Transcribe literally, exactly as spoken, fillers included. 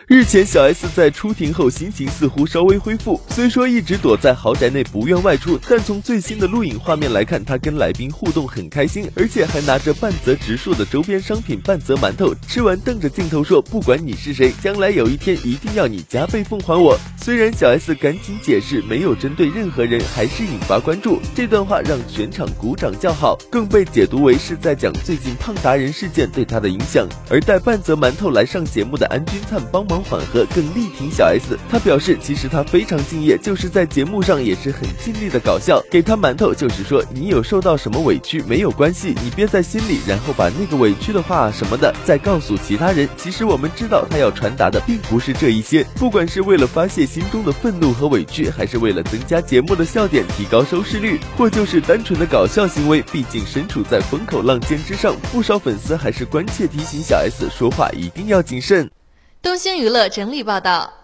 日前，小 S 在出庭后心情似乎稍微恢复，虽说一直躲在豪宅内不愿外出，但从最新的录影画面来看，她跟来宾互动很开心，而且还拿着半泽直树的周边商品半泽馒头，吃完瞪着镜头说：“不管你是谁，将来有一天一定要你加倍奉还我。”虽然小 S 赶紧解释没有针对任何人，还是引发关注。这段话让全场鼓掌叫好，更被解读为是在讲最近胖达人事件对她的影响。而带半泽馒头来上节目的安钧璨帮忙缓和，更力挺小 S。他表示，其实他非常敬业，就是在节目上也是很尽力的搞笑。给他馒头就是说，你有受到什么委屈没有关系，你憋在心里，然后把那个委屈的话什么的再告诉其他人。其实我们知道他要传达的并不是这一些，不管是为了发泄心中的愤怒和委屈，还是为了增加节目的笑点，提高收视率，或就是单纯的搞笑行为。毕竟身处在风口浪尖之上，不少粉丝还是关切提醒小 S 说话一定要谨慎。 东星娱乐整理报道。